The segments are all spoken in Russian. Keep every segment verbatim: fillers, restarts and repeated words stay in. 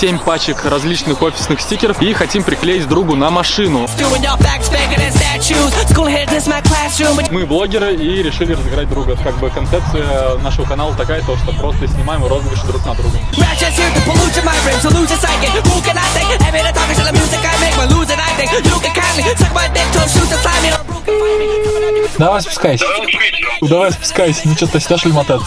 семь пачек различных офисных стикеров и хотим приклеить другу на машину. Мы блогеры и решили разыграть друга. Как бы концепция нашего канала такая, то что просто снимаем розыгрыши друг на друга. Давай спускайся. Давай спускайся. Ну что, ты сюда, что ли, мотаться?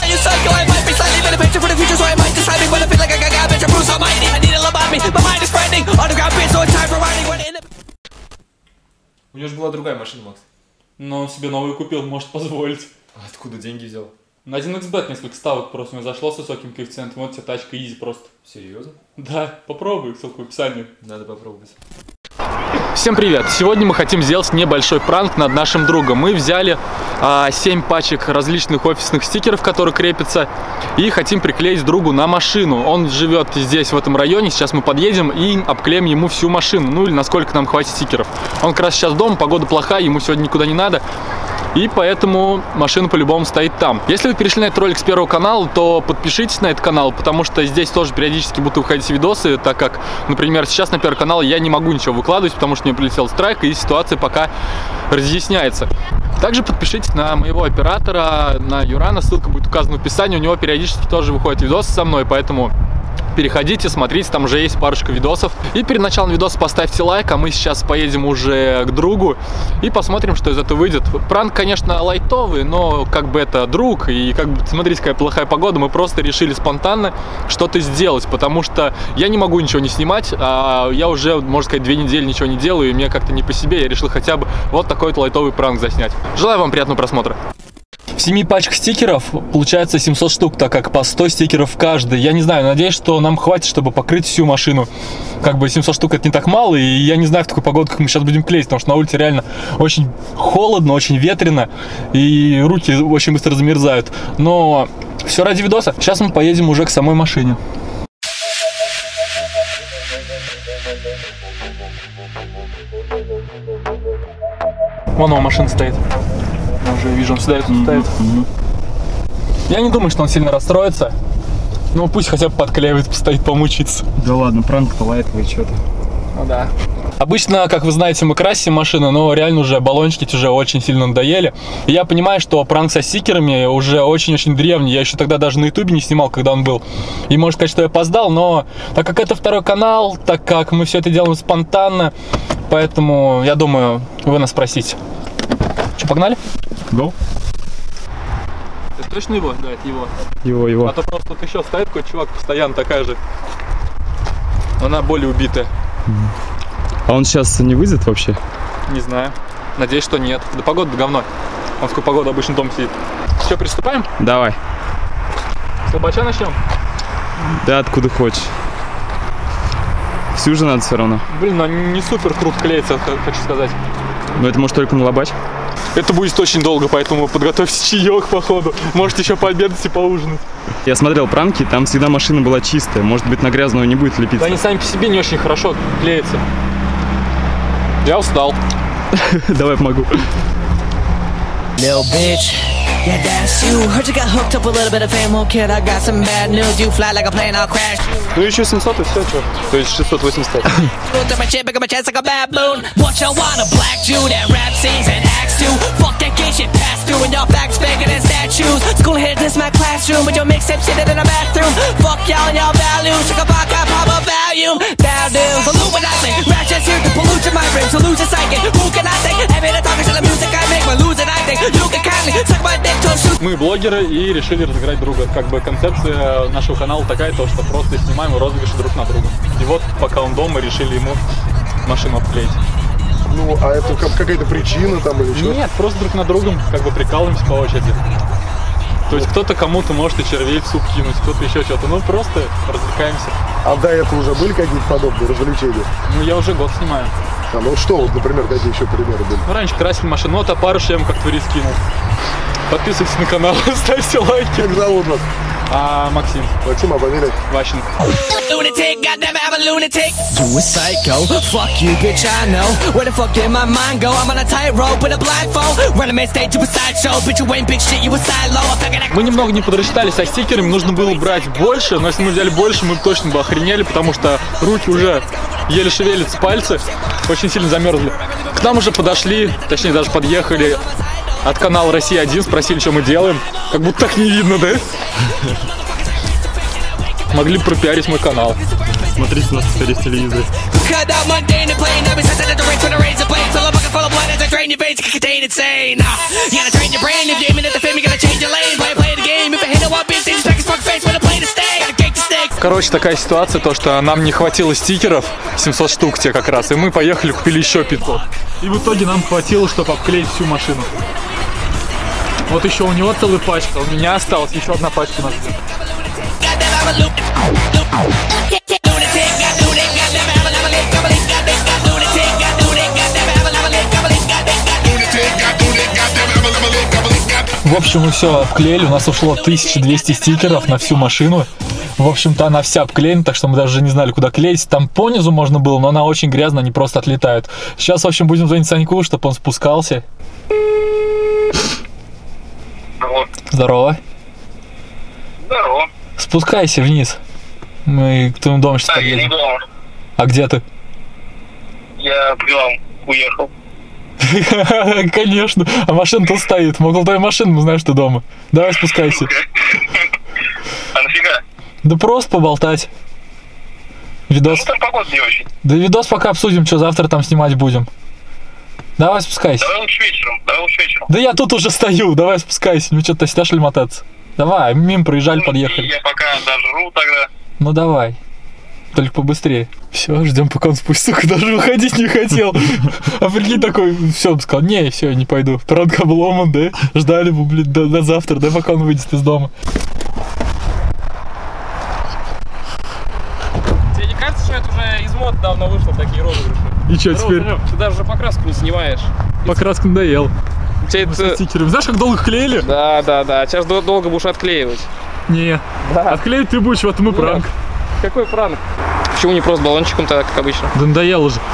У него же была другая машина, Макс. Но он себе новую купил, может позволить. А откуда деньги взял? На один икс бет несколько ставок просто у него зашло с высоким коэффициентом. Вот тебе тачка изи просто. Серьезно? Да, попробуй, ссылку в описании. Надо попробовать. Всем привет! Сегодня мы хотим сделать небольшой пранк над нашим другом. Мы взяли а, семь пачек различных офисных стикеров, которые крепятся, и хотим приклеить другу на машину. Он живет здесь, в этом районе. Сейчас мы подъедем и обклеим ему всю машину. Ну или насколько нам хватит стикеров. Он как раз сейчас дома, погода плохая, ему сегодня никуда не надо. И поэтому машина по-любому стоит там. Если вы перешли на этот ролик с первого канала, то подпишитесь на этот канал, потому что здесь тоже периодически будут выходить видосы, так как, например, сейчас на первый канал я не могу ничего выкладывать, потому что мне прилетел страйк, и ситуация пока разъясняется. Также подпишитесь на моего оператора, на Юрана, ссылка будет указана в описании, у него периодически тоже выходят видосы со мной, поэтому переходите, смотрите, там уже есть парочка видосов. И перед началом видоса поставьте лайк, а мы сейчас поедем уже к другу и посмотрим, что из этого выйдет. Пранк, конечно, лайтовый, но как бы это друг, и как бы, смотрите, какая плохая погода, мы просто решили спонтанно что-то сделать, потому что я не могу ничего не снимать, а я уже, можно сказать, две недели ничего не делаю, и мне как-то не по себе, я решил хотя бы вот такой вот лайтовый пранк заснять. Желаю вам приятного просмотра. В семи пачках стикеров получается семьсот штук, так как по сто стикеров в каждой. Я не знаю, надеюсь, что нам хватит, чтобы покрыть всю машину. Как бы семьсот штук это не так мало, и я не знаю в такую погоду, как мы сейчас будем клеить, потому что на улице реально очень холодно, очень ветрено, и руки очень быстро замерзают. Но все ради видоса. Сейчас мы поедем уже к самой машине. Вон его машина стоит. Я уже вижу, он сюда mm-hmm. ставит. Mm-hmm. Я не думаю, что он сильно расстроится. Ну пусть хотя бы подклеивает, постоит, помучится. Да ладно, пранк-то лайтовый, что-то. Ну да. Обычно, как вы знаете, мы красим машины, но реально уже баллончики уже очень сильно надоели. И я понимаю, что пранк со стикерами уже очень-очень древний. Я еще тогда даже на ютубе не снимал, когда он был. И можно сказать, что я опоздал, но так как это второй канал, так как мы все это делаем спонтанно, поэтому, я думаю, вы нас спросите. Что, погнали? Go. Это точно его? Да, это его. Его, его. А то просто тут еще стоит какой чувак, постоянно такая же. Она более убитая. А он сейчас не выйдет вообще? Не знаю. Надеюсь, что нет. Да погода да говно. Он в какую погоду обычно дома сидит. Все, приступаем? Давай. С лобача начнем? Да, откуда хочешь. Всю же надо все равно. Блин, ну не супер круто клеится, хочу сказать. Но это может только на лобач? Это будет очень долго, поэтому подготовьте чаек, походу. Можете еще пообедать и поужинать. Я смотрел пранки, там всегда машина была чистая. Может быть, на грязную не будет лепиться. Да они сами по себе не очень хорошо клеятся. Я устал. Давай помогу. Yeah, that's you. Heard you got hooked up a little bit of fame, oh kid. I got some bad news. You fly like a plane, I'll crash. Ну еще семьсот и все, что? То есть шестьсот восемьдесят пять. What you want, a black Jew that rap sings and acts to? Fuck that gay shit passed through and y'all facts bigger than statues. School here, this my classroom, with your mixtape sitting in the bathroom. Fuck y'all and y'all values. Check a vodka, pop a value. Values, Illuminati. Ratchets here to pollute my brain, so lose your psychic. Who can I think? Every day talking to the music I make, but losing I think. You can kindly suck my dick. Мы блогеры и решили разыграть друга. Как бы концепция нашего канала такая, то что просто снимаем розыгрыши друг на друга. И вот пока он дома, решили ему машину обклеить. Ну, а это какая-то причина там или что? Нет, просто друг на другом как бы прикалываемся по очереди. То есть кто-то кому-то может и червей в суп кинуть, кто-то еще что-то. Ну просто развлекаемся. А до этого уже были какие-то подобные развлечения? Ну я уже год снимаю. А, ну что, вот, например, какие еще примеры были? Ну раньше красили машину, вот опарыш я ему как турист кинул. Подписывайтесь на канал, ставьте лайки. Как зовут вас? А, Максим. Максим, а фамилия? Ващенко. I'm a lunatic. You a psycho, fuck you, bitch, I know. Where the fuck did my mind go? I'm on a tightrope with a blindfold. Running main stage, you a sideshow. Bitch, you ain't big shit, you a silo. Мы немного не подрасчитались со стикерами, нужно было брать больше, но если мы взяли больше, мы точно бы охренели, потому что руки уже еле шевелятся, пальцы очень сильно замерзли. К нам уже подошли, точнее даже подъехали от канала Россия один, спросили, что мы делаем. Как будто так не видно, да? Могли бы пропиарить мой канал. Смотрите, у нас теперь есть телевизор. Короче, такая ситуация, то что нам не хватило стикеров, семьсот штук те как раз, и мы поехали, купили еще пятьсот. И в итоге нам хватило, чтобы обклеить всю машину. Вот еще у него целая пачка, у меня осталась еще одна пачка на взгляд. В общем, мы все обклеили, у нас ушло тысяча двести стикеров на всю машину. В общем-то, она вся обклеена, так что мы даже не знали, куда клеить. Там понизу можно было, но она очень грязная, они просто отлетают. Сейчас, в общем, будем звонить Саньку, чтобы он спускался. Алло. Здорово. Здорово. Спускайся вниз. Мы к твоему дому сейчас Да, я не подъедем. дома. А где ты? Я к вам уехал. Конечно. А машина тут стоит. Мы около твоей машины, мы знаем, что ты дома. Давай спускайся. А нафига? Да просто поболтать. Видос. Ну там погода не очень. Да видос пока обсудим, что завтра там снимать будем. Давай спускайся. Давай лучше вечером. Давай лучше вечером. Да я тут уже стою, давай спускайся. Ну что, ты сюда что ли мотаться? Давай, мимо проезжали, Ну, подъехали. Я пока дожру тогда. Ну давай. Только побыстрее. Все, ждем, пока он спустится, сука, даже выходить не хотел. А прикинь, такой, все, он сказал, не, все, не пойду. Пранк обломан, да? Ждали бы, блин, до, до завтра, да, пока он выйдет из дома. Тебе не кажется, что это уже из мод давно вышло, такие розыгрыши? И что теперь? Ты даже уже покраску не снимаешь. Покраска надоел. У тебя это... Стикерами. Знаешь, как долго клеили? Да, да, да. Сейчас дол- долго будешь отклеивать. Не. Да. Отклеить ты будешь, вот мы Нет. пранк. Какой пранк? Почему не просто баллончиком так, как обычно? Да надоело уже.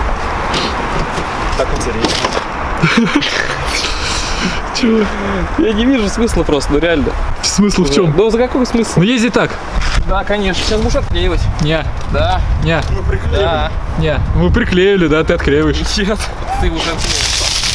Так интересно. Чего? Я не вижу смысла просто, ну реально. Смысл в чем? Ну за какой смысл? Ну езди так. Да, конечно. Сейчас будешь отклеивать. Не, Да. не, Да. не. Мы приклеили, да, ты отклеиваешь. Нет. Ты уже отклеиваешь.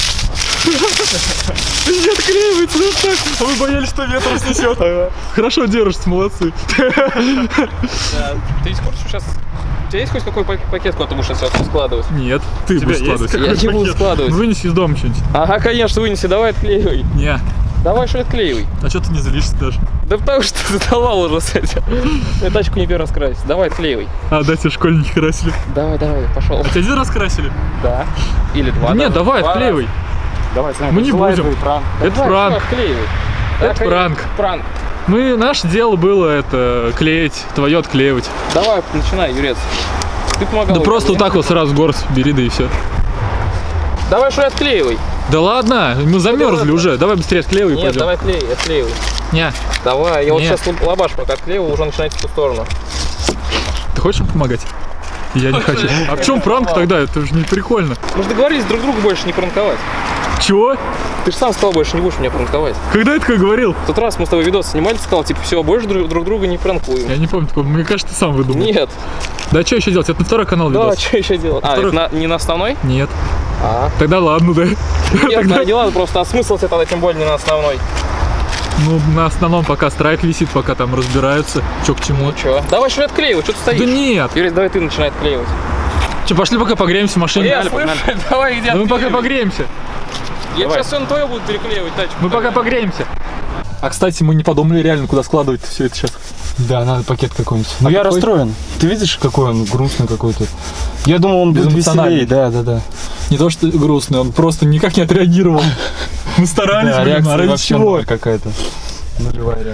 Не отклеивается, ну так. А мы боялись, что ветром снесет. Хорошо держишься, молодцы. Да. Ты не курсе сейчас? У тебя есть хоть какой пак- пакет, куда ты будешь сейчас всё складывать? Нет, ты будешь есть складывать. Я не буду складывать. Ну, вынеси из дома что-нибудь. Ага, конечно, вынеси, давай отклеивай. Не. Давай, что отклеивай. А что ты не злишься даже? Да потому что ты задолбал уже с этим. Я тачку не первый раз красить. Давай, отклеивай. А, да, тебе школьники красили. Давай, давай, пошел. Тебя один раз красили? Да. Или два. Да нет, давай, Два отклеивай. Давай, Саня, Мы не будем. раза. Это Давай, пранк. всё, отклеивай. Это Да, пранк. Пранк. Мы, наше дело было это клеить, твое отклеивать. Давай, начинай, Юрец. Ты помогал. Да просто вот так вот сразу горсть бери, да и все. Давай, что отклеивай. Да ладно, мы замерзли ладно. уже. Давай быстрее отклеивай и Нет, пойдем. давай отклеивай, отклеивай. Не, Давай, я вот Нет. сейчас лабаш пока отклеиваю, уже начинать в ту сторону. ты хочешь помогать? Я не хочу. А в чем пранк тогда? Это же не прикольно. Мы же договорились друг друга больше не пранковать. Чего? Ты же сам сказал, больше не будешь меня пранковать. Когда это как говорил? В тот раз мы с тобой видос снимали, ты сказал, типа, все, больше друг, друг друга не пранкуем. Я не помню такого. Мне кажется, ты сам выдумал. Нет. Да что еще делать? Это на второй канал Да, видос. что еще делать? А, Второй- это на- не на основной? Нет. А. Тогда ладно, да. Нет, Тогда- не ладно, просто а смысл тебе тогда тем более не на основной. Ну, на основном пока страйк висит, пока там разбираются, что к чему. Ну чё? Давай что отклеивай, что ты стоишь? Да нет. Юрий, давай ты начинай отклеивать. Че, пошли пока погреемся в машине. Я слышу, давай иди Да мы пока отклеивай. погреемся. Я Давай. сейчас все на твое буду переклеивать тачку. Мы пока погреемся. А, кстати, мы не подумали реально, куда складывать все это сейчас. Да, надо пакет какой-нибудь. Но А я какой? расстроен. Ты видишь, какой он грустный какой-то? Я думал, он будет Безэмоциональный. веселее. Да, да, да. Не то, что грустный, он просто никак не отреагировал. Мы старались, Да, блин, а реакция ради вообще чего? ноль какая-то. Нулевая реакция.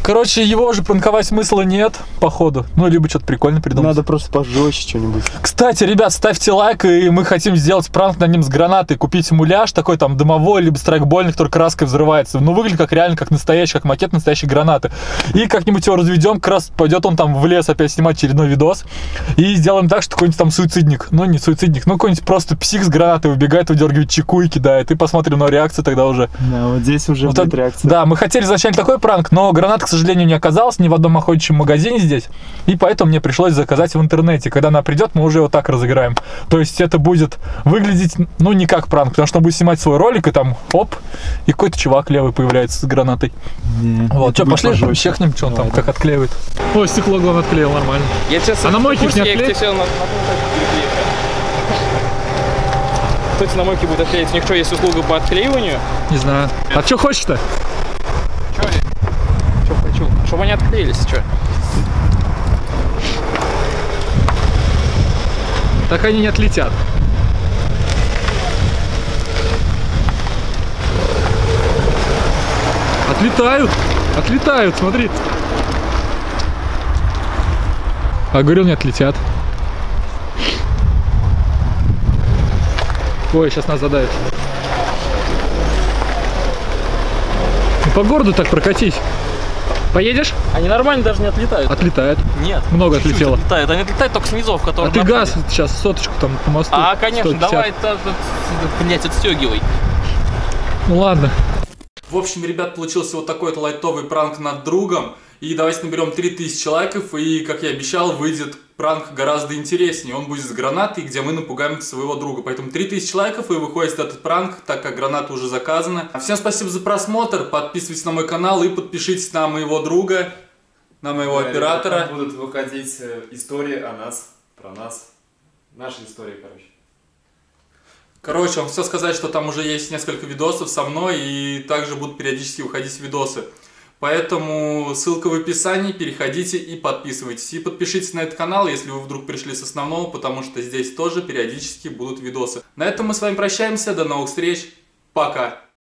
Короче, его уже пранковать смысла нет, походу. Ну, либо что-то прикольно придумать. Надо просто пожестче что-нибудь. Кстати, ребят, ставьте лайк, и мы хотим сделать пранк над ним с гранатой. Купить муляж такой там дымовой, либо страйкбольный, который краской взрывается. Ну, выглядит как реально, как настоящий, как макет настоящей гранаты. И как-нибудь его разведем, как раз пойдет он там в лес опять снимать очередной видос. И сделаем так, что какой-нибудь там суицидник, ну не суицидник, ну какой-нибудь просто псих с гранатой выбегает, выдергивает чеку и кидает. И посмотрим на реакцию тогда уже. Да, вот здесь уже Вот будет это, реакция. да, мы хотели изначально такой пранк, но гранат, к сожалению, не оказалось ни в одном охотничьем магазине здесь. И поэтому мне пришлось заказать в интернете. Когда она придет, мы уже его так разыграем. То есть это будет выглядеть, ну, не как пранк, потому что он будет снимать свой ролик, и там, оп, и какой-то чувак левый появляется с гранатой. Не, Вот, что, пошли чекнем, что он там как отклеивает. Ой, стекло, главное, отклеил, нормально. Я сейчас А на мойке их не отклеить? Кто-то на мойке будет отклеить. У них что, есть услуга по отклеиванию? Не знаю. А что хочешь-то? Что Что хочу? Чтобы они отклеились, что? Так они не отлетят. Отлетают, отлетают, смотри. А говорил, не отлетят. Ой, сейчас нас задавит. Ну, по городу так прокатись. Поедешь? Они нормально даже не отлетают. Отлетает. Нет. Много отлетело. Отлетают. Они отлетают только с низов, которые. А ты газ сейчас соточку там по мосту. А, конечно, сто пятьдесят. давай, это, блять, отстегивай. Ну ладно. В общем, ребят, получился вот такой вот лайтовый пранк над другом. И давайте наберем три тысячи лайков, и, как я обещал, выйдет пранк гораздо интереснее. Он будет с гранатой, где мы напугаем своего друга. Поэтому три тысячи лайков, и выходит этот пранк, так как граната уже заказана. Всем спасибо за просмотр, подписывайтесь на мой канал и подпишитесь на моего друга, на моего да, оператора. Там будут выходить истории о нас, про нас, наши истории, короче. Короче, вам все сказать, что там уже есть несколько видосов со мной, и также будут периодически выходить видосы. Поэтому ссылка в описании, переходите и подписывайтесь. И подпишитесь на этот канал, если вы вдруг пришли с основного, потому что здесь тоже периодически будут видосы. На этом мы с вами прощаемся, до новых встреч, пока!